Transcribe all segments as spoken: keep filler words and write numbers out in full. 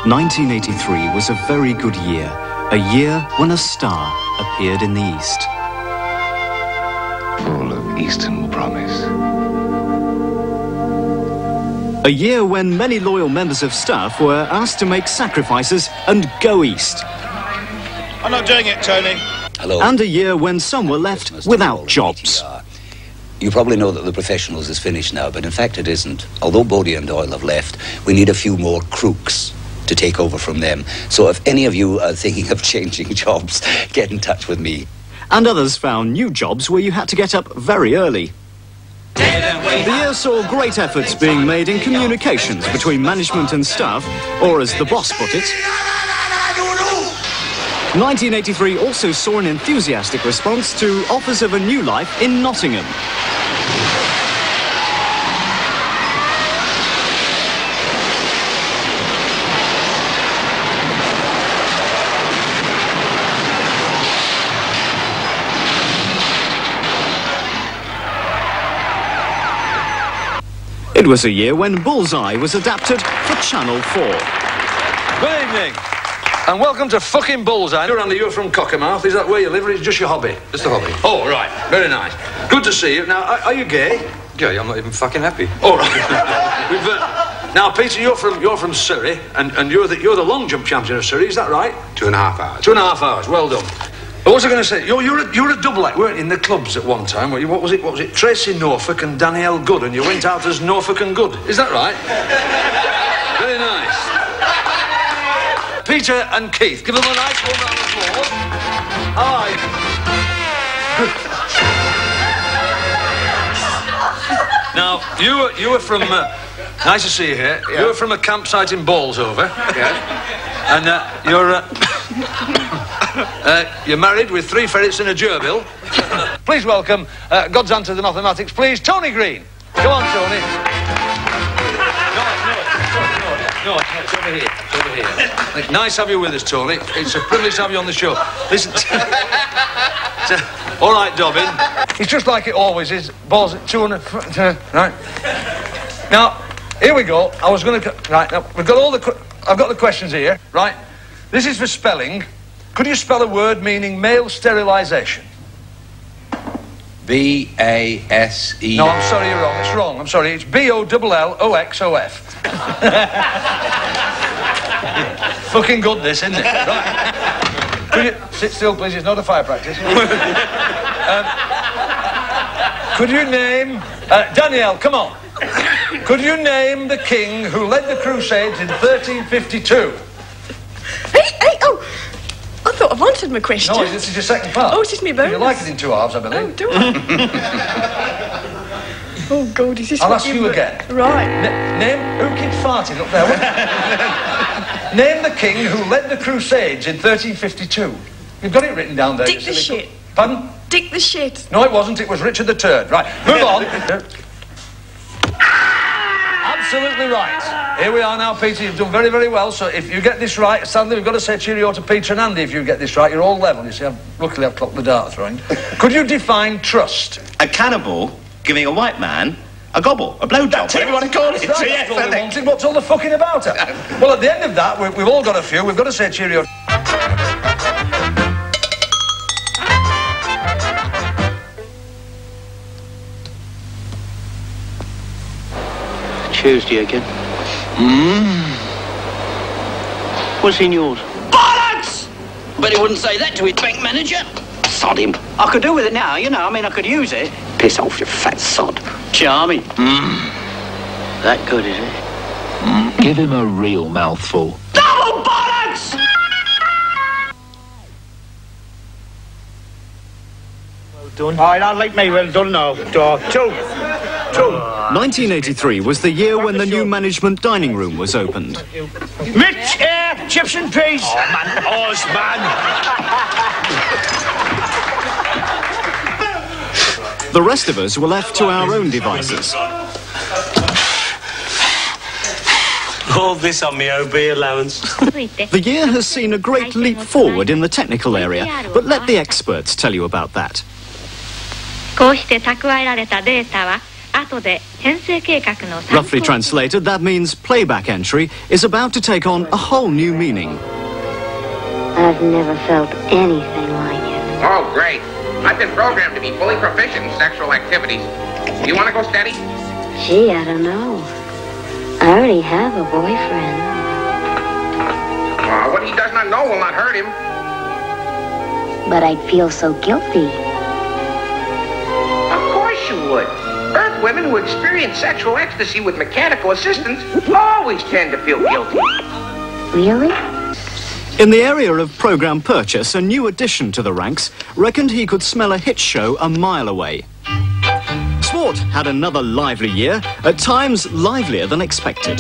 nineteen eighty-three was a very good year, a year when a star appeared in the east. Full of eastern promise. A year when many loyal members of staff were asked to make sacrifices and go east. I'm not doing it, Tony. Hello. And a year when some were left without jobs. You probably know that the professionals is finished now, but in fact it isn't. Although Bodie and Doyle have left, we need a few more crooks to take over from them. So if any of you are thinking of changing jobs, get in touch with me. And others found new jobs where you had to get up very early. The year saw great efforts being made in communications between management and staff, or as the boss put it. nineteen eighty-three also saw an enthusiastic response to offers of a new life in Nottingham. It was a year when Bullseye was adapted for Channel four. Good evening, and welcome to fucking Bullseye. You're Andy, you're from Cockermouth. Is that where you live, or is it just your hobby? Just a hobby. Oh, right. Very nice. Good to see you. Now, are, are you gay? Gay? I'm not even fucking happy. Oh, right. We've, uh, now, Peter, you're from you're from Surrey, and, and you're the you're the long jump champion of Surrey. Is that right? Two and a half hours. Two and a half hours. Well done. But what was I going to say? You're you're a, you're a double act, weren't you, in the clubs at one time? What was it? What was it? Tracy Norfolk and Danielle Good, and you went out as Norfolk and Good. Is that right? Very nice. Peter and Keith, give them a nice warm round of applause. Hi. Now you were you were from. Uh, nice to see you here. Yeah. You were from a campsite in Ballsover. Yes. And uh, you're. Uh, Uh, you're married with three ferrets and a gerbil. Please welcome, uh, God's answer to the mathematics, please, Tony Green. Go on, Tony. No, no, no, no, it's over here, it's over here. Nice to have you with us, Tony. It's a privilege to have you on the show. Listen, all right, Dobbin. It's just like it always is. Balls at two hundred, right? Now, here we go. I was going to, right, now, we've got all the, I've got the questions here, right? This is for spelling. Could you spell a word meaning male sterilisation? B A S E. No, I'm sorry, you're wrong. It's wrong. I'm sorry. It's B O L L O X O F. Fucking good, this, isn't it? Right. Could you sit still, please? It's not a fire practice. um, could you name uh, Danielle? Come on. Could you name the king who led the Crusades in thirteen fifty-two? Hey, hey, oh. I thought I've answered my question. No, this is your second part. Oh, is this me bonus? You like it in two halves, I believe. Oh, do I? Oh, God, is this I'll what ask you again. Right. N name... Who keeps farting up there? Name the king who led the Crusades in thirteen fifty-two. You've got it written down there. Dick the shit. Pardon? Dick the shit. No, it wasn't. It was Richard the Turd. Right, move on. Absolutely right. Here we are now, Peter. You've done very, very well. So if you get this right, sadly, we've got to say cheerio to Peter and Andy. If you get this right, you're all level. You see, I've, luckily I've clocked the dart throwing. Could you define trust? A cannibal giving a white man a gobble, a blowjob, whatever you want to call it. Right, So, that's yes, all I we think. wanted. What's all the fucking about it? Well, at the end of that, we, we've all got a few. We've got to say cheerio. Tuesday again. Mmm. What's in yours? Bollocks! But he wouldn't say that to his bank manager. Sod him. I could do with it now, you know. I mean, I could use it. Piss off, you fat sod. Charming. Mmm. That good, is it? Mm. Give him a real mouthful. Double bollocks! Well done. All right, I'd like me well done now. Two. Two. nineteen eighty-three was the year when the new management dining room was opened. Mitch, uh, chips and peas. Oh, man. Oz, man. The rest of us were left to our own devices. All this on me O B allowance. The year has seen a great leap forward in the technical area, but let the experts tell you about that. こうして蓄えられたデータは Roughly translated, that means playback entry is about to take on a whole new meaning. I've never felt anything like it. Oh, great. I've been programmed to be fully proficient in sexual activities. Do you want to go steady? Gee, I don't know. I already have a boyfriend. Uh, what he does not know will not hurt him. But I'd feel so guilty. Of course you would. Earth women who experience sexual ecstasy with mechanical assistance always tend to feel guilty. Really? In the area of program purchase, a new addition to the ranks reckoned he could smell a hit show a mile away. Sport had another lively year, at times livelier than expected.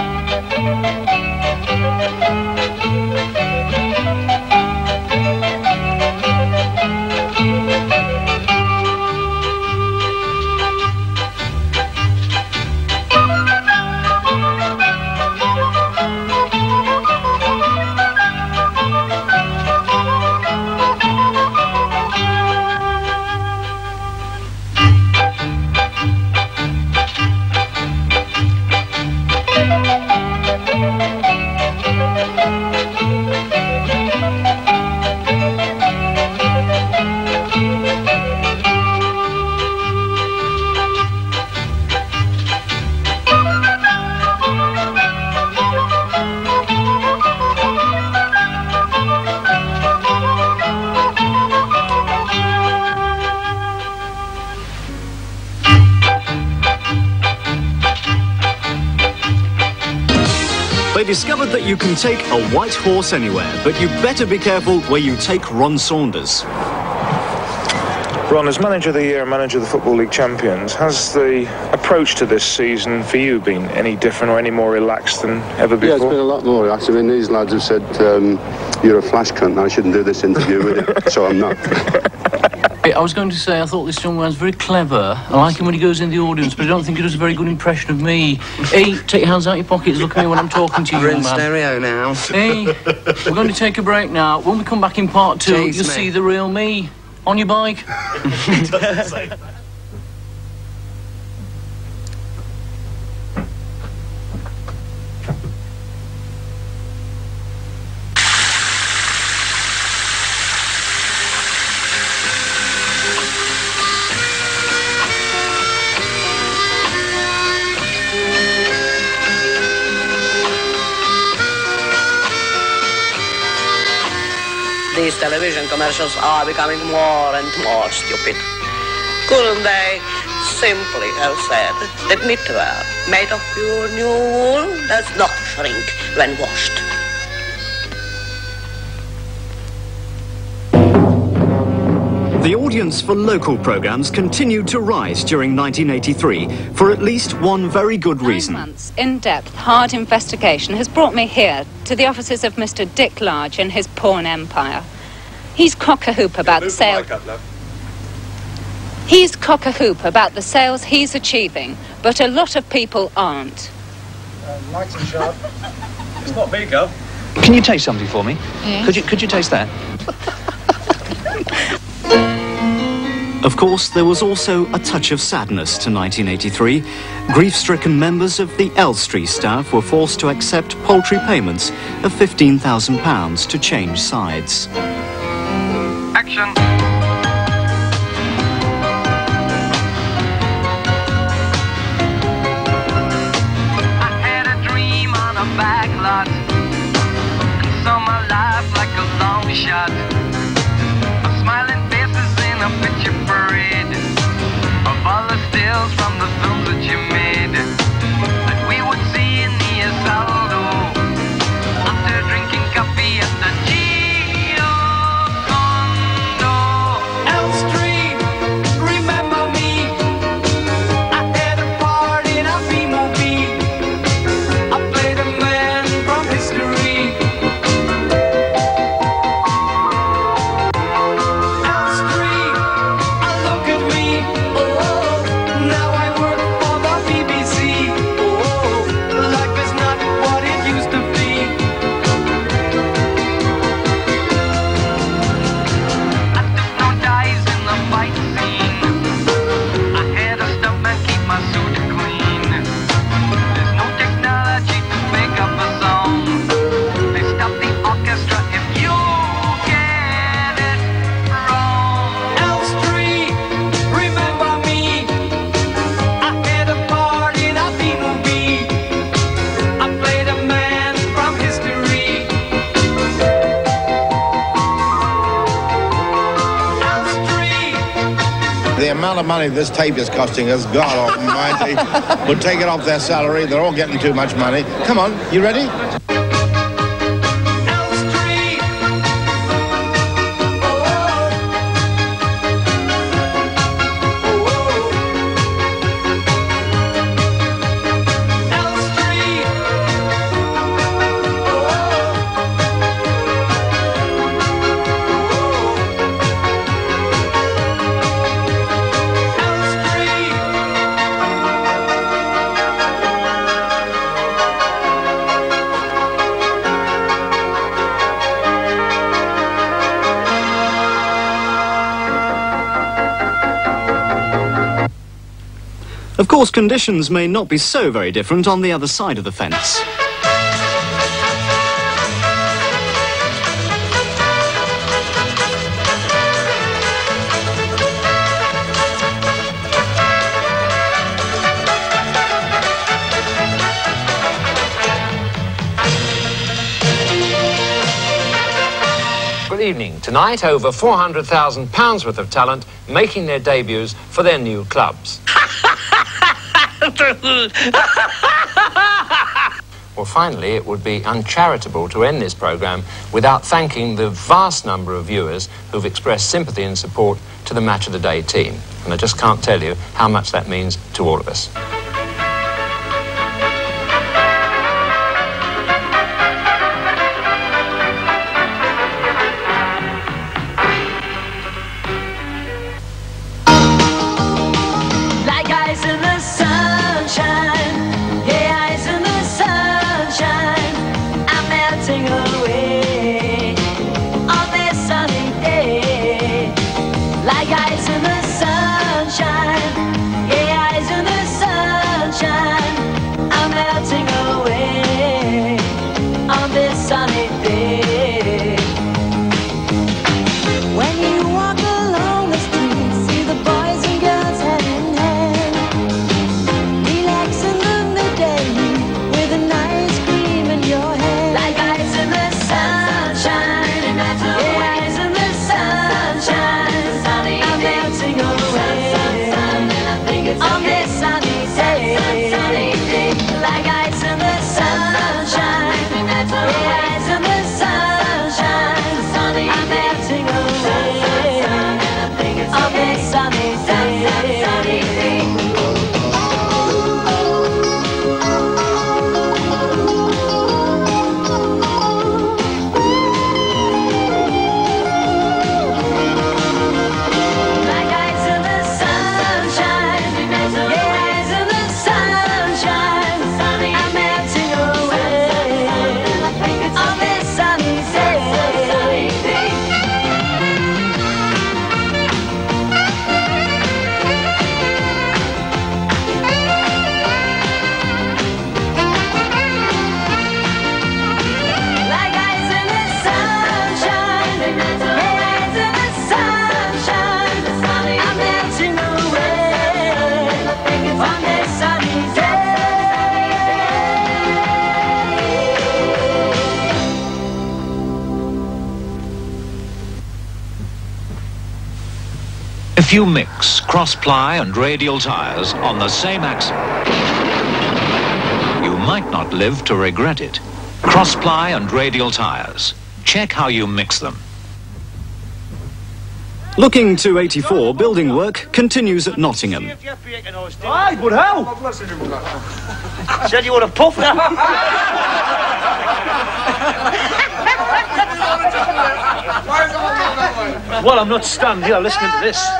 They discovered that you can take a white horse anywhere, but you better be careful where you take Ron Saunders. Ron, as Manager of the Year and Manager of the Football League Champions, has the approach to this season for you been any different or any more relaxed than ever before? Yeah, it's been a lot more relaxed. I mean, these lads have said, um, you're a flash cunt, and I shouldn't do this interview with you, so I'm not. I was going to say, I thought this young man's very clever. I like him when he goes in the audience, but I don't think he does a very good impression of me. Hey, take your hands out your pockets, look at me when I'm talking to you, We're young in man. stereo now. Hey, we're going to take a break now. When we come back in part two, Chase you'll me. see the real me. On your bike. These television commercials are becoming more and more stupid. Couldn't they simply have said that knitwear made of pure new wool does not shrink when washed? The audience for local programmes continued to rise during nineteen eighty-three for at least one very good reason. Nine months in-depth, hard investigation has brought me here to the offices of Mister Dick Large and his porn empire. He's cock-a-hoop about the sales. He's cock-a-hoop about the sales he's achieving, but a lot of people aren't. Uh, nice and sharp. It's not me, girl. Can you taste something for me? Yes. Could you could you taste that? Of course, there was also a touch of sadness to nineteen eighty-three. Grief-stricken members of the Elstree staff were forced to accept paltry payments of fifteen thousand pounds to change sides. Action. I had a dream on a back lot and saw my life like a long shot of smiling faces in a picture parade of all the stills from the films that you made that we would see in the Saldo after drinking coffee at the Gio Condo. Elstree, remember me? I had a part in a B-movie. I played a man from history. Elstree, look at me. Oh, now I work for the amount of money this tape is costing us, God almighty. We'll take it off their salary. They're all getting too much money. Come on, you ready? Of course, conditions may not be so very different on the other side of the fence. Good evening. Tonight, over four hundred thousand pounds worth of talent making their debuts for their new clubs. Well, finally, it would be uncharitable to end this programme without thanking the vast number of viewers who've expressed sympathy and support to the Match of the Day team. And I just can't tell you how much that means to all of us. If you mix cross-ply and radial tyres on the same axle, you might not live to regret it. Cross-ply and radial tyres. Check how you mix them. Looking to eighty-four, building work continues at Nottingham. Aye, but how? Said you would have puffed that. Well, I'm not standing here listening to this.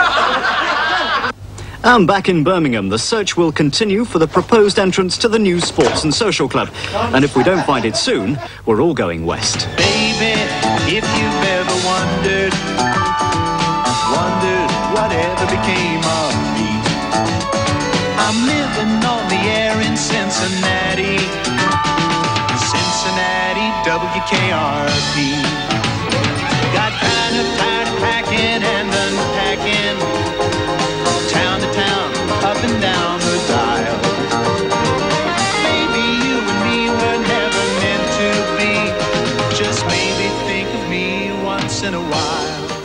And back in Birmingham, the search will continue for the proposed entrance to the new Sports and Social Club. And if we don't find it soon, we're all going west. Baby, if you've ever wondered, wondered whatever became of me, I'm living on the air in Cincinnati, Cincinnati, W K R P. Got kind of tired of packing and unpacking, town to town, up and down the dial. Maybe you and me were never meant to be, just maybe think of me once in a while.